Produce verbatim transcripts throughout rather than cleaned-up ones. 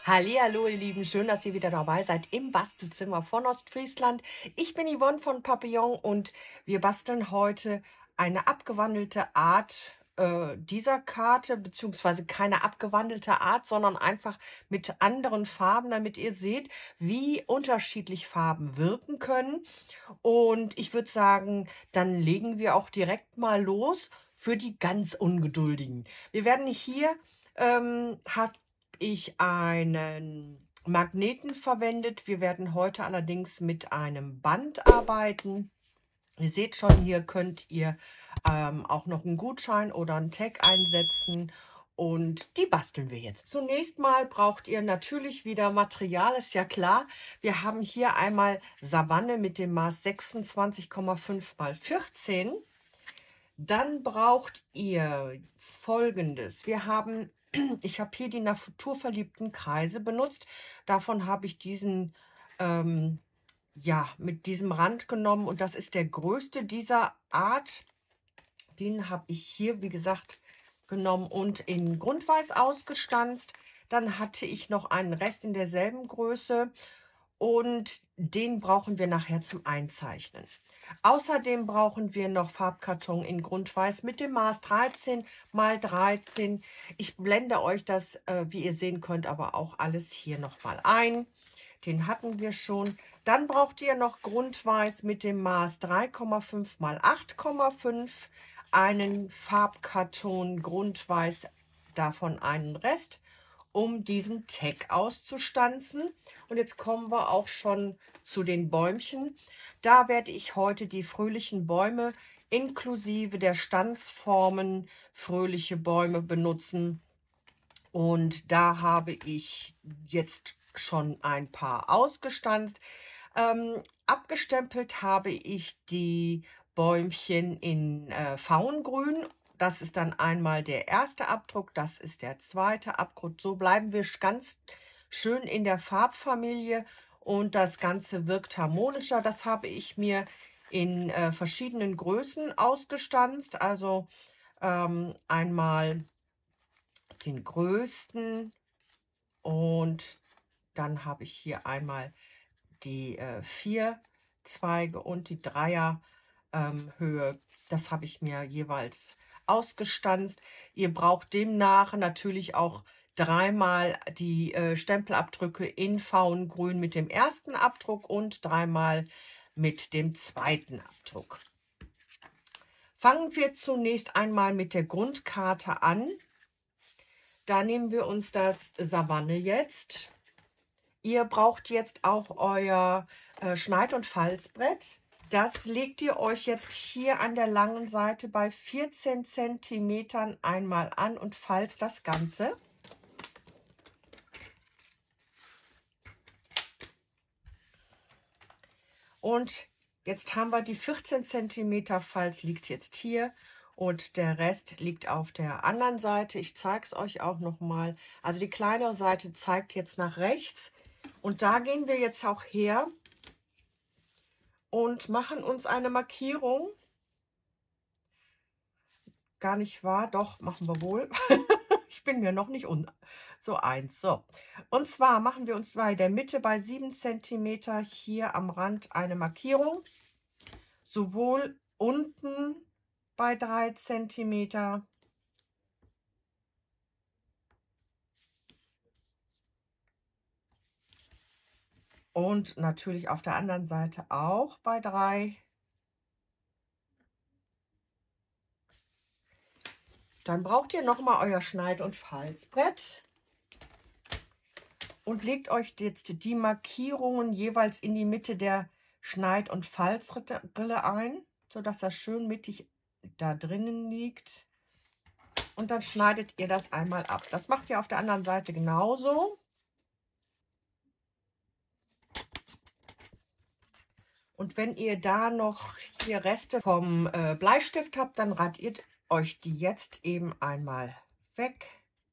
Hallihallo, ihr Lieben, schön, dass ihr wieder dabei seid im Bastelzimmer von Ostfriesland. Ich bin Yvonne von Papillon und wir basteln heute eine abgewandelte Art äh, dieser Karte, beziehungsweise keine abgewandelte Art, sondern einfach mit anderen Farben, damit ihr seht, wie unterschiedlich Farben wirken können. Und ich würde sagen, dann legen wir auch direkt mal los für die ganz Ungeduldigen. Wir werden hier, ähm, habe ich einen Magneten verwendet. Wir werden heute allerdings mit einem Band arbeiten. Ihr seht schon, hier könnt ihr ähm, auch noch einen Gutschein oder einen Tag einsetzen. Und die basteln wir jetzt. Zunächst mal braucht ihr natürlich wieder Material, ist ja klar. Wir haben hier einmal Savanne mit dem Maß sechsundzwanzig Komma fünf mal vierzehn. Dann braucht ihr Folgendes. Wir haben, ich habe hier die naturverliebten Kreise benutzt. Davon habe ich diesen, ähm, ja, mit diesem Rand genommen und das ist der größte dieser Art. Den habe ich hier, wie gesagt, genommen und in Grundweiß ausgestanzt. Dann hatte ich noch einen Rest in derselben Größe und den brauchen wir nachher zum Einzeichnen. Außerdem brauchen wir noch Farbkarton in Grundweiß mit dem Maß dreizehn mal dreizehn. Ich blende euch das, äh, wie ihr sehen könnt, aber auch alles hier nochmal ein. Den hatten wir schon. Dann braucht ihr noch Grundweiß mit dem Maß drei Komma fünf mal acht Komma fünf, einen Farbkarton Grundweiß, davon einen Rest, um diesen Tag auszustanzen. Und jetzt kommen wir auch schon zu den Bäumchen. Da werde ich heute die fröhlichen Bäume inklusive der Stanzformen fröhliche Bäume benutzen. Und da habe ich jetzt schon ein paar ausgestanzt. Ähm, abgestempelt habe ich die Bäumchen in äh, Faungrün. Das ist dann einmal der erste Abdruck, das ist der zweite Abdruck. So bleiben wir ganz schön in der Farbfamilie und das Ganze wirkt harmonischer. Das habe ich mir in äh, verschiedenen Größen ausgestanzt. Also ähm, einmal den größten und dann habe ich hier einmal die äh, vier Zweige und die Dreier ähm, Höhe. Das habe ich mir jeweils ausgestanzt. Ihr braucht demnach natürlich auch dreimal die äh, Stempelabdrücke in Faungrün mit dem ersten Abdruck und dreimal mit dem zweiten Abdruck. Fangen wir zunächst einmal mit der Grundkarte an. Da nehmen wir uns das Savanne jetzt. Ihr braucht jetzt auch euer äh, Schneid- und Falzbrett. Das legt ihr euch jetzt hier an der langen Seite bei vierzehn Zentimetern einmal an und falzt das Ganze. Und jetzt haben wir die vierzehn Zentimeter Falz liegt jetzt hier und der Rest liegt auf der anderen Seite. Ich zeige es euch auch noch mal. Also die kleinere Seite zeigt jetzt nach rechts und da gehen wir jetzt auch her und machen uns eine Markierung. Gar nicht wahr? Doch, machen wir wohl. Ich bin mir noch nicht un so eins. So, und zwar machen wir uns bei der Mitte bei sieben Zentimeter hier am Rand eine Markierung. Sowohl unten bei drei Zentimeter und natürlich auf der anderen Seite auch bei drei. Dann braucht ihr noch mal euer Schneid- und Falzbrett und legt euch jetzt die Markierungen jeweils in die Mitte der Schneid- und Falzrille ein, sodass das schön mittig da drinnen liegt. Und dann schneidet ihr das einmal ab. Das macht ihr auf der anderen Seite genauso. Und wenn ihr da noch hier Reste vom äh, Bleistift habt, dann radiert euch die jetzt eben einmal weg.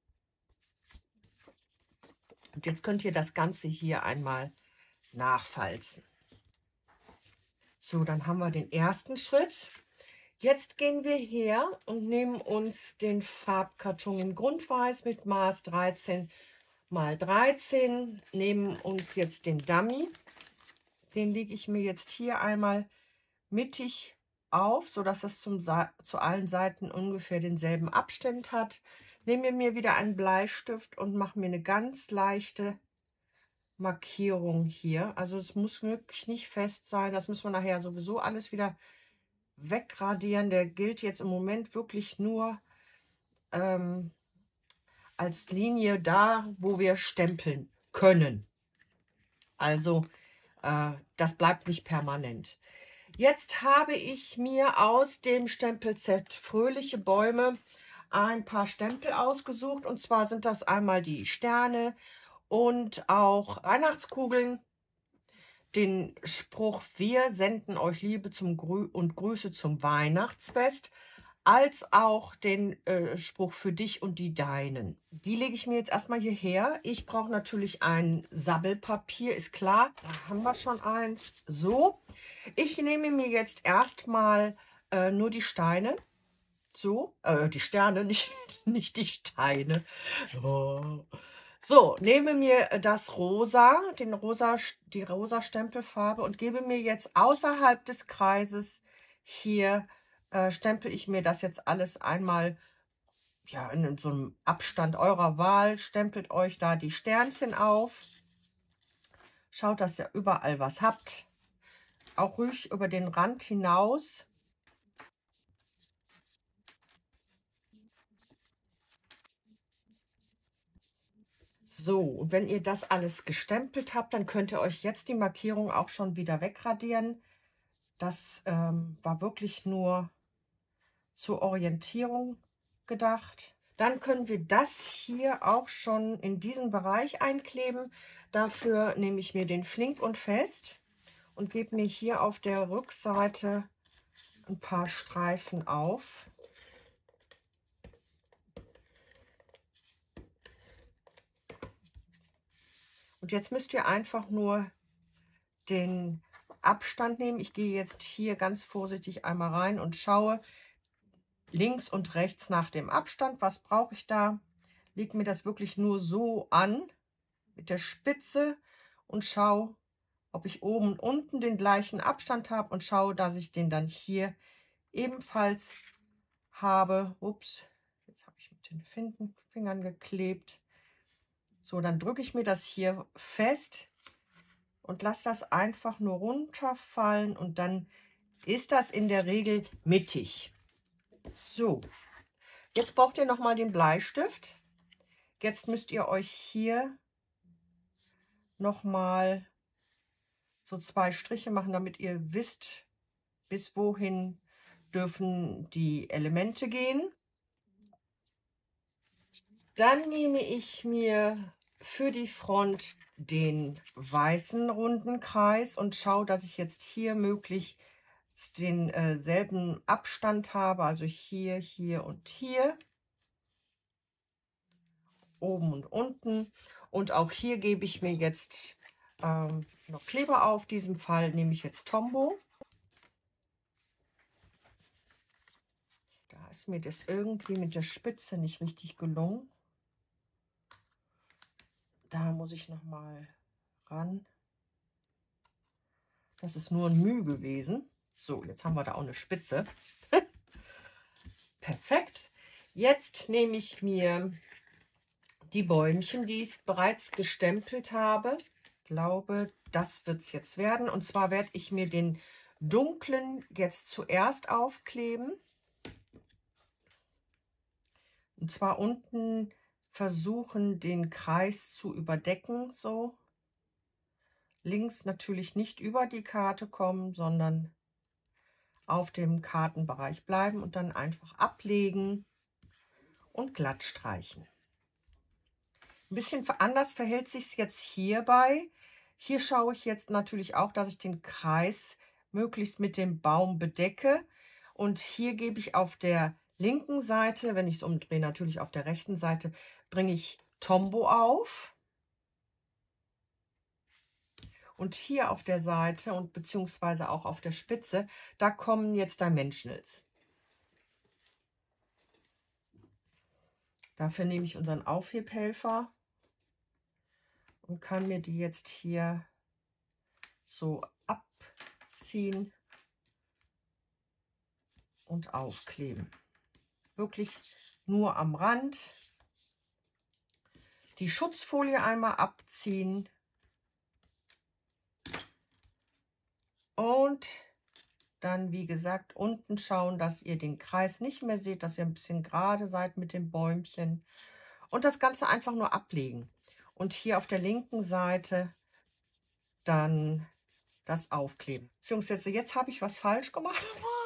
Und jetzt könnt ihr das Ganze hier einmal nachfalzen. So, dann haben wir den ersten Schritt. Jetzt gehen wir her und nehmen uns den Farbkarton in Grundweiß mit Maß dreizehn mal dreizehn, nehmen uns jetzt den Dummy. Den lege ich mir jetzt hier einmal mittig auf, sodass es zum Sa zu allen Seiten ungefähr denselben Abstand hat. Nehme mir wieder einen Bleistift und mache mir eine ganz leichte Markierung hier. Also es muss wirklich nicht fest sein. Das müssen wir nachher sowieso alles wieder wegradieren. Der gilt jetzt im Moment wirklich nur ähm, als Linie da, wo wir stempeln können. Also äh, das bleibt nicht permanent. Jetzt habe ich mir aus dem Stempelset Fröhliche Bäume ein paar Stempel ausgesucht. Und zwar sind das einmal die Sterne und auch Weihnachtskugeln. Den Spruch Wir senden euch Liebe zum Grü und Grüße zum Weihnachtsfest, als auch den äh, Spruch Für dich und die Deinen. Die lege ich mir jetzt erstmal hierher. Ich brauche natürlich ein Sabbelpapier, ist klar. Da haben wir schon eins. So, ich nehme mir jetzt erstmal äh, nur die Steine. So, äh, die Sterne, nicht, nicht die Steine. Oh. So, nehme mir das Rosa, den rosa, die rosa Stempelfarbe und gebe mir jetzt außerhalb des Kreises hier, äh, stempel ich mir das jetzt alles einmal, ja, in so einem Abstand eurer Wahl. Stempelt euch da die Sternchen auf. Schaut, dass ihr überall was habt. Auch ruhig über den Rand hinaus. So, und wenn ihr das alles gestempelt habt, dann könnt ihr euch jetzt die Markierung auch schon wieder wegradieren. Das ähm, war wirklich nur zur Orientierung gedacht. Dann können wir das hier auch schon in diesen Bereich einkleben. Dafür nehme ich mir den Flink und Fest und gebe mir hier auf der Rückseite ein paar Streifen auf. Und jetzt müsst ihr einfach nur den Abstand nehmen. Ich gehe jetzt hier ganz vorsichtig einmal rein und schaue links und rechts nach dem Abstand. Was brauche ich da? Lege mir das wirklich nur so an mit der Spitze und schaue, ob ich oben und unten den gleichen Abstand habe und schaue, dass ich den dann hier ebenfalls habe. Ups, jetzt habe ich mit den Finden, Fingern geklebt. So, dann drücke ich mir das hier fest und lasse das einfach nur runterfallen und dann ist das in der Regel mittig. So, jetzt braucht ihr noch mal den Bleistift. Jetzt müsst ihr euch hier noch mal so zwei Striche machen, damit ihr wisst, bis wohin dürfen die Elemente gehen. Dann nehme ich mir für die Front den weißen runden Kreis und schaue, dass ich jetzt hier möglichst denselben äh, Abstand habe, also hier, hier und hier, oben und unten. Und auch hier gebe ich mir jetzt ähm, noch Kleber auf. In diesem Fall nehme ich jetzt Tombow. Da ist mir das irgendwie mit der Spitze nicht richtig gelungen. Da muss ich noch mal ran. Das ist nur ein Mühe gewesen. So, jetzt haben wir da auch eine Spitze. Perfekt. Jetzt nehme ich mir die Bäumchen, die ich bereits gestempelt habe. Ich glaube, das wird es jetzt werden. Und zwar werde ich mir den dunklen jetzt zuerst aufkleben. Und zwar unten versuchen, den Kreis zu überdecken. So. Links natürlich nicht über die Karte kommen, sondern auf dem Kartenbereich bleiben und dann einfach ablegen und glatt streichen. Ein bisschen anders verhält sich es jetzt hierbei. Hier schaue ich jetzt natürlich auch, dass ich den Kreis möglichst mit dem Baum bedecke. Und hier gebe ich auf der linken Seite, wenn ich es umdrehe, natürlich auf der rechten Seite, bringe ich Tombow auf. Und hier auf der Seite und beziehungsweise auch auf der Spitze, da kommen jetzt Dimensionals. Dafür nehme ich unseren Aufhebhelfer und kann mir die jetzt hier so abziehen und aufkleben. Wirklich nur am Rand. Die Schutzfolie einmal abziehen und dann, wie gesagt, unten schauen, dass ihr den Kreis nicht mehr seht, dass ihr ein bisschen gerade seid mit dem Bäumchen und das Ganze einfach nur ablegen. Und hier auf der linken Seite dann das aufkleben. Beziehungsweise jetzt habe ich was falsch gemacht.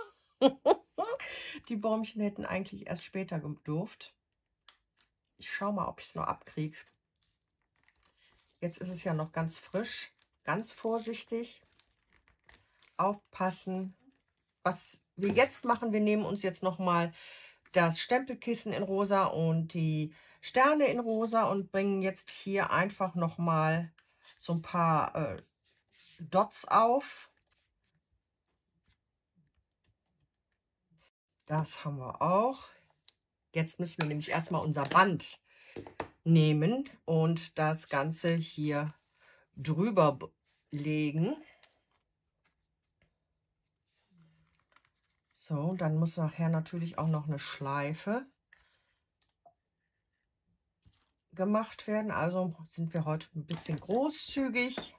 Die Bäumchen hätten eigentlich erst später gedurft. Ich schaue mal, ob ich es noch abkriege. Jetzt ist es ja noch ganz frisch. Ganz vorsichtig. Aufpassen. Was wir jetzt machen, wir nehmen uns jetzt noch mal das Stempelkissen in rosa und die Sterne in rosa und bringen jetzt hier einfach noch mal so ein paar äh, Dots auf. Das haben wir auch. Jetzt müssen wir nämlich erstmal unser Band nehmen und das Ganze hier drüber legen. So, dann muss nachher natürlich auch noch eine Schleife gemacht werden. Also sind wir heute ein bisschen großzügig.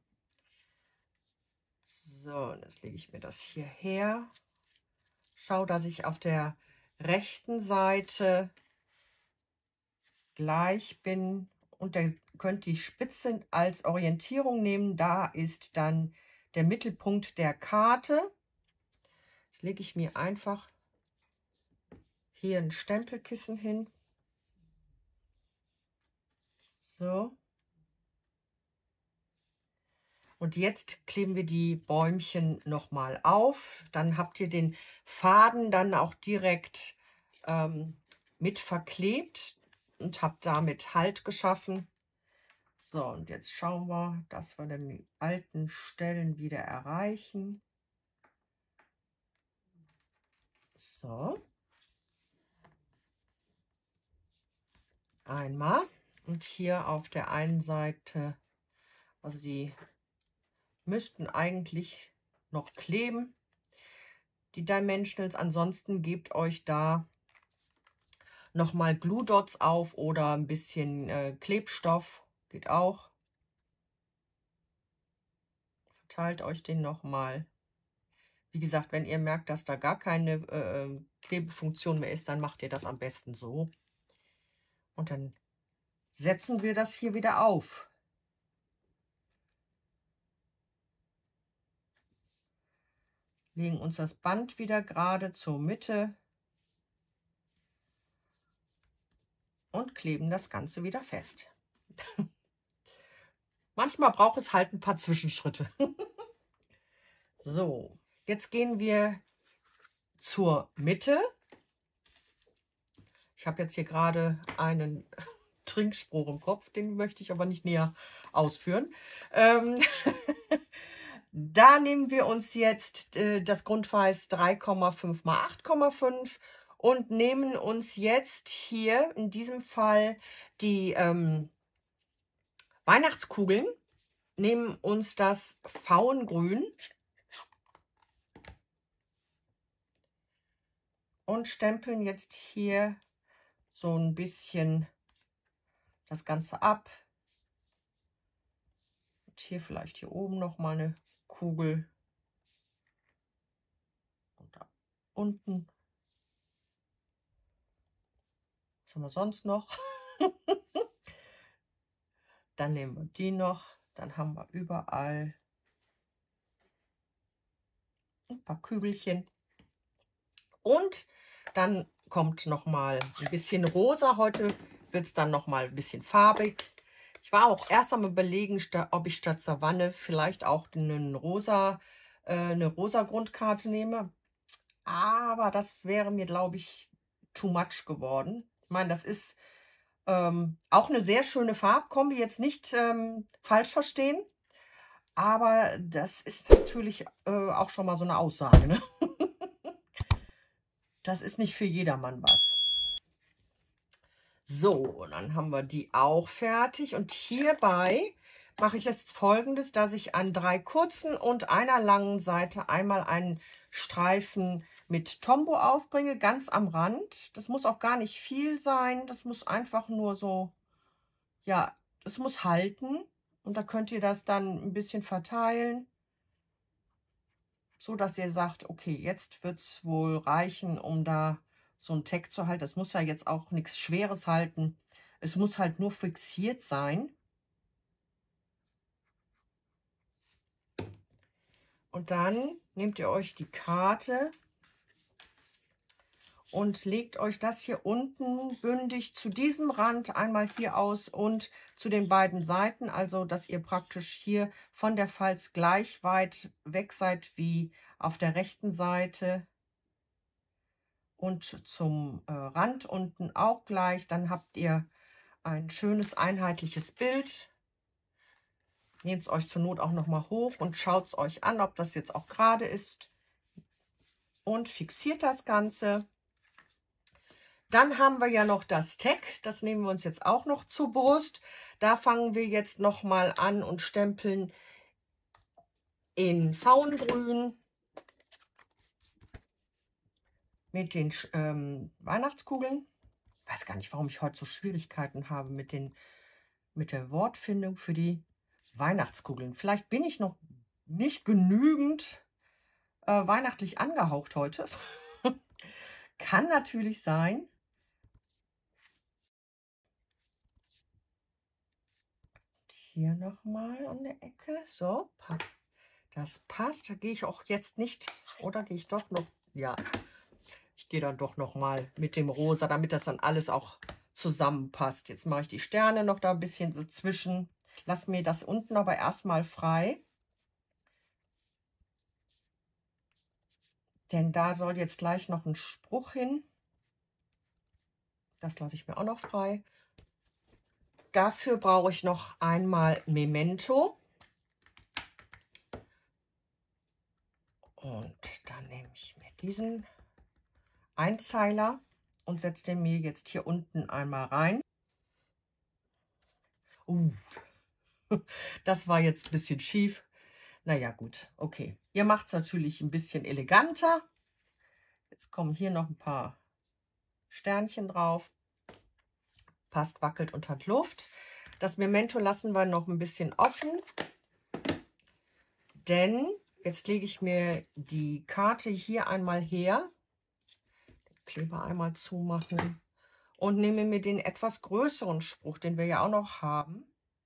So, jetzt lege ich mir das hier her. Schau, dass ich auf der rechten Seite gleich bin und ihr könnt die Spitze als Orientierung nehmen. Da ist dann der Mittelpunkt der Karte. Jetzt lege ich mir einfach hier ein Stempelkissen hin. So. Und jetzt kleben wir die Bäumchen nochmal auf. Dann habt ihr den Faden dann auch direkt ähm, mit verklebt und habt damit Halt geschaffen. So, und jetzt schauen wir, dass wir dann die alten Stellen wieder erreichen. So. Einmal. Und hier auf der einen Seite, also die müssten eigentlich noch kleben, die Dimensionals. Ansonsten gebt euch da nochmal Glue Dots auf oder ein bisschen äh, Klebstoff. Geht auch. Verteilt euch den nochmal. Wie gesagt, wenn ihr merkt, dass da gar keine äh, Klebefunktion mehr ist, dann macht ihr das am besten so. Und dann setzen wir das hier wieder auf. Legen uns das Band wieder gerade zur Mitte und kleben das Ganze wieder fest. Manchmal braucht es halt ein paar Zwischenschritte. So, jetzt gehen wir zur Mitte. Ich habe jetzt hier gerade einen Trinkspruch im Kopf, den möchte ich aber nicht näher ausführen. Ähm Da nehmen wir uns jetzt äh, das Grundweiß drei Komma fünf mal acht Komma fünf und nehmen uns jetzt hier in diesem Fall die ähm, Weihnachtskugeln, nehmen uns das Pfauengrün und stempeln jetzt hier so ein bisschen das Ganze ab. Und hier vielleicht hier oben noch mal eine Kugel und da unten. Was haben wir sonst noch? Dann nehmen wir die noch. Dann haben wir überall ein paar Kügelchen. Und dann kommt noch mal ein bisschen rosa. Heute wird es dann noch mal ein bisschen farbig. Ich war auch erst am Überlegen, ob ich statt Savanne vielleicht auch einen rosa, äh, eine rosa Grundkarte nehme. Aber das wäre mir, glaube ich, too much geworden. Ich meine, das ist ähm, auch eine sehr schöne Farbkombi. Jetzt nicht ähm, falsch verstehen. Aber das ist natürlich äh, auch schon mal so eine Aussage, ne? Das ist nicht für jedermann was. So, dann haben wir die auch fertig. Und hierbei mache ich jetzt Folgendes, dass ich an drei kurzen und einer langen Seite einmal einen Streifen mit Tombow aufbringe, ganz am Rand. Das muss auch gar nicht viel sein. Das muss einfach nur so, ja, es muss halten. Und da könnt ihr das dann ein bisschen verteilen, so dass ihr sagt, okay, jetzt wird es wohl reichen, um da so ein Tack zu halten. Das muss ja jetzt auch nichts Schweres halten. Es muss halt nur fixiert sein. Und dann nehmt ihr euch die Karte und legt euch das hier unten bündig zu diesem Rand einmal hier aus und zu den beiden Seiten, also dass ihr praktisch hier von der Falz gleich weit weg seid wie auf der rechten Seite und zum äh, Rand unten auch gleich. Dann habt ihr ein schönes einheitliches Bild. Nehmt es euch zur Not auch noch mal hoch und schaut es euch an, ob das jetzt auch gerade ist, und fixiert das Ganze. Dann haben wir ja noch das Tack, das nehmen wir uns jetzt auch noch zur Brust. Da fangen wir jetzt noch mal an und stempeln in Faungrün mit den ähm, Weihnachtskugeln. Ich weiß gar nicht, warum ich heute so Schwierigkeiten habe mit, den, mit der Wortfindung für die Weihnachtskugeln. Vielleicht bin ich noch nicht genügend äh, weihnachtlich angehaucht heute. Kann natürlich sein. Hier nochmal an der Ecke. So, das passt. Da gehe ich auch jetzt nicht, oder gehe ich doch noch? Ja, ich gehe dann doch noch mal mit dem Rosa, damit das dann alles auch zusammenpasst. Jetzt mache ich die Sterne noch da ein bisschen so zwischen. Lass mir das unten aber erstmal frei. Denn da soll jetzt gleich noch ein Spruch hin. Das lasse ich mir auch noch frei. Dafür brauche ich noch einmal Memento. Und dann nehme ich mir diesen Einzeiler und setze den mir jetzt hier unten einmal rein. Uh, das war jetzt ein bisschen schief. Naja, gut, okay. Ihr macht es natürlich ein bisschen eleganter. Jetzt kommen hier noch ein paar Sternchen drauf. Passt, wackelt und hat Luft. Das Memento lassen wir noch ein bisschen offen. Denn jetzt lege ich mir die Karte hier einmal her. Den Kleber einmal zumachen. Und nehme mir den etwas größeren Spruch, den wir ja auch noch haben.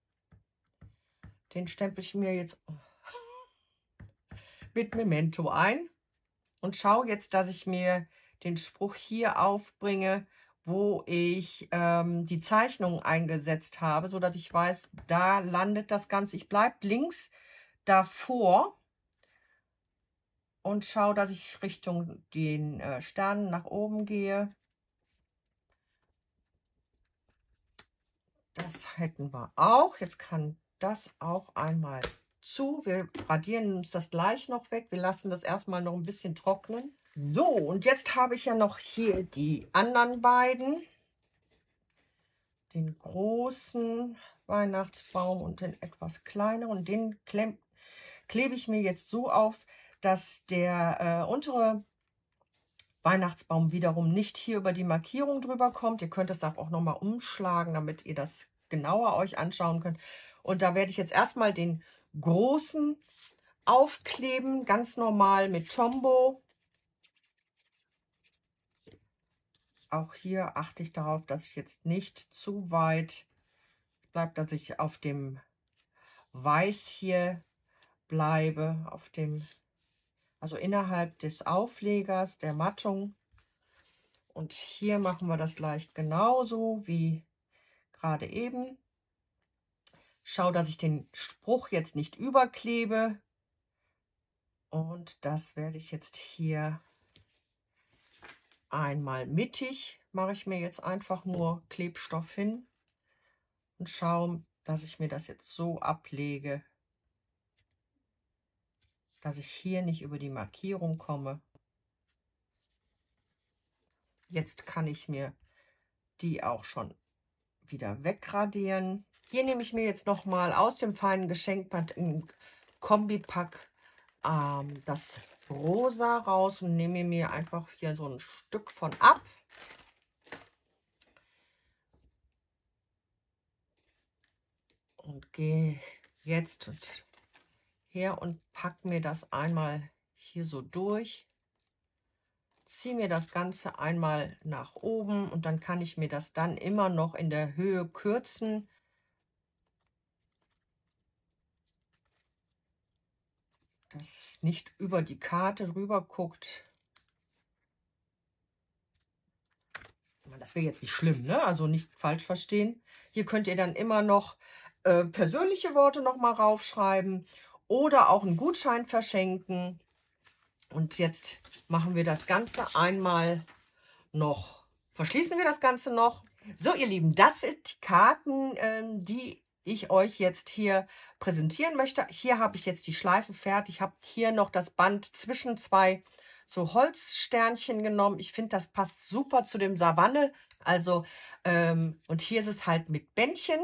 Den stempel ich mir jetzt mit Memento ein und schaue jetzt, dass ich mir den Spruch hier aufbringe, wo ich ähm, die Zeichnung eingesetzt habe, so dass ich weiß, da landet das Ganze. Ich bleibe links davor und schaue, dass ich Richtung den äh, Sternen nach oben gehe. Das hätten wir auch. Jetzt kann das auch einmal zu. Wir radieren uns das gleich noch weg. Wir lassen das erstmal noch ein bisschen trocknen. So, und jetzt habe ich ja noch hier die anderen beiden. Den großen Weihnachtsbaum und den etwas kleineren. Den klemm, klebe ich mir jetzt so auf, dass der äh, untere Weihnachtsbaum wiederum nicht hier über die Markierung drüber kommt. Ihr könnt es auch noch mal umschlagen, damit ihr das genauer euch anschauen könnt. Und da werde ich jetzt erstmal den großen aufkleben, ganz normal mit Tombow. Auch hier achte ich darauf, dass ich jetzt nicht zu weit bleibe, dass ich auf dem Weiß hier bleibe, auf dem, also innerhalb des Auflegers, der Mattung. Und hier machen wir das gleich genauso wie gerade eben. Schau, dass ich den Spruch jetzt nicht überklebe. Und das werde ich jetzt hier einmal mittig, mache ich mir jetzt einfach nur Klebstoff hin und schaue, dass ich mir das jetzt so ablege, dass ich hier nicht über die Markierung komme. Jetzt kann ich mir die auch schon wieder wegradieren. Hier nehme ich mir jetzt noch mal aus dem feinen Geschenkband im Kombipack ähm, das Rosa raus und nehme mir einfach hier so ein Stück von ab. Und gehe jetzt her und packe mir das einmal hier so durch. Ziehe mir das Ganze einmal nach oben und dann kann ich mir das dann immer noch in der Höhe kürzen. Dass es nicht über die Karte rüber guckt. Das wäre jetzt nicht schlimm, ne? Also nicht falsch verstehen. Hier könnt ihr dann immer noch äh, persönliche Worte noch mal raufschreiben oder auch einen Gutschein verschenken. Und jetzt machen wir das Ganze einmal noch, verschließen wir das Ganze noch. So, ihr Lieben, das sind die Karten, ähm, die ich euch jetzt hier präsentieren möchte. Hier habe ich jetzt die Schleife fertig. Ich habe hier noch das Band zwischen zwei so Holzsternchen genommen. Ich finde, das passt super zu dem Savanne. Also, ähm, und hier ist es halt mit Bändchen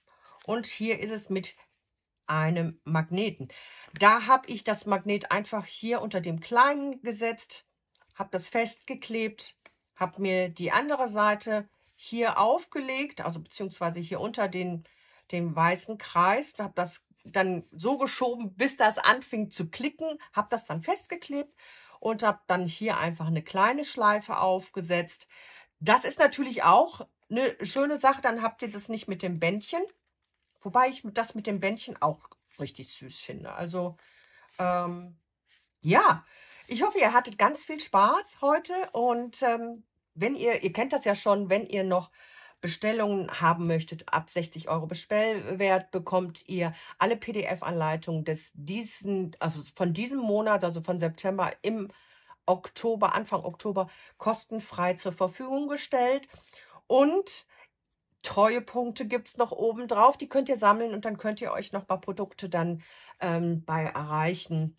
und hier ist es mit einem Magneten. Da habe ich das Magnet einfach hier unter dem kleinen gesetzt, habe das festgeklebt, habe mir die andere Seite hier aufgelegt, also beziehungsweise hier unter den, den weißen Kreis, habe das dann so geschoben, bis das anfing zu klicken, habe das dann festgeklebt und habe dann hier einfach eine kleine Schleife aufgesetzt. Das ist natürlich auch eine schöne Sache, dann habt ihr das nicht mit dem Bändchen, wobei ich das mit dem Bändchen auch richtig süß finde. Also ähm, ja, ich hoffe, ihr hattet ganz viel Spaß heute und ähm, wenn ihr, ihr kennt das ja schon, wenn ihr noch Bestellungen haben möchtet, ab sechzig Euro Bestellwert, bekommt ihr alle P D F-Anleitungen des diesen, also von diesem Monat, also von September im Oktober, Anfang Oktober, kostenfrei zur Verfügung gestellt. Und Treuepunkte gibt es noch oben drauf, die könnt ihr sammeln und dann könnt ihr euch noch mal Produkte dann ähm, bei Erreichen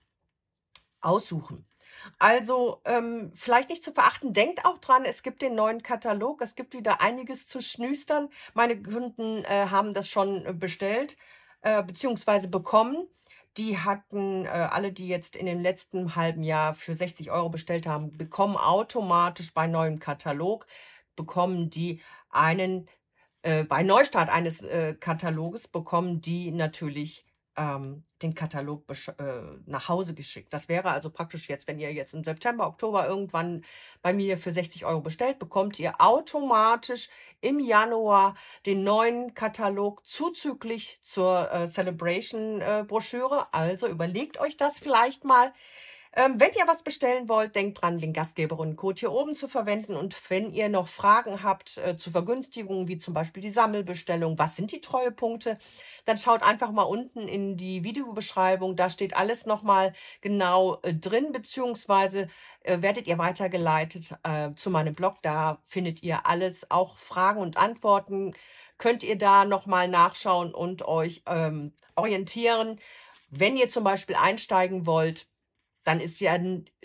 aussuchen. Also ähm, vielleicht nicht zu verachten, denkt auch dran, es gibt den neuen Katalog, es gibt wieder einiges zu schnüstern. Meine Kunden äh, haben das schon äh, bestellt, äh, beziehungsweise bekommen. Die hatten, äh, alle, die jetzt in dem letzten halben Jahr für sechzig Euro bestellt haben, bekommen automatisch bei neuem Katalog, bekommen die einen, äh, bei Neustart eines äh, Kataloges, bekommen die natürlich ähm, den Katalog äh, nach Hause geschickt. Das wäre also praktisch jetzt, wenn ihr jetzt im September, Oktober irgendwann bei mir für sechzig Euro bestellt, bekommt ihr automatisch im Januar den neuen Katalog zuzüglich zur äh, Celebration-Broschüre. Also überlegt euch das vielleicht mal. Ähm, wenn ihr was bestellen wollt, denkt dran, den Gastgeberinnen-Code hier oben zu verwenden. Und wenn ihr noch Fragen habt äh, zu Vergünstigungen, wie zum Beispiel die Sammelbestellung, was sind die Treuepunkte, dann schaut einfach mal unten in die Videobeschreibung. Da steht alles nochmal genau äh, drin, beziehungsweise äh, werdet ihr weitergeleitet äh, zu meinem Blog. Da findet ihr alles, auch Fragen und Antworten. Könnt ihr da nochmal nachschauen und euch ähm, orientieren. Wenn ihr zum Beispiel einsteigen wollt, dann ist ja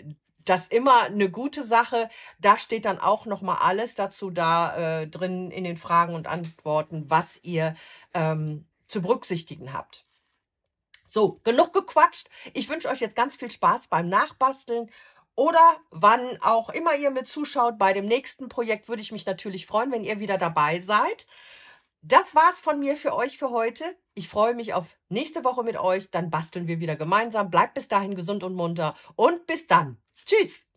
das immer eine gute Sache. Da steht dann auch noch mal alles dazu da äh, drin in den Fragen und Antworten, was ihr ähm, zu berücksichtigen habt. So, genug gequatscht. Ich wünsche euch jetzt ganz viel Spaß beim Nachbasteln. Oder wann auch immer ihr mit zuschaut, bei dem nächsten Projekt würde ich mich natürlich freuen, wenn ihr wieder dabei seid. Das war's von mir für euch für heute. Ich freue mich auf nächste Woche mit euch. Dann basteln wir wieder gemeinsam. Bleibt bis dahin gesund und munter und bis dann. Tschüss.